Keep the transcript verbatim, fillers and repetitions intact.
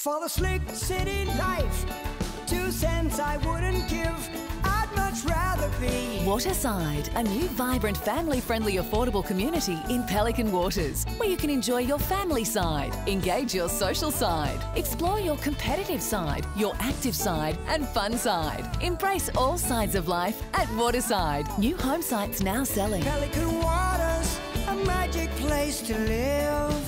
For the slick city life, two cents I wouldn't give, I'd much rather be Waterside, a new vibrant family-friendly affordable community in Pelican Waters, where you can enjoy your family side, engage your social side, explore your competitive side, your active side and fun side. Embrace all sides of life at Waterside. New home sites now selling. Pelican Waters, a magic place to live.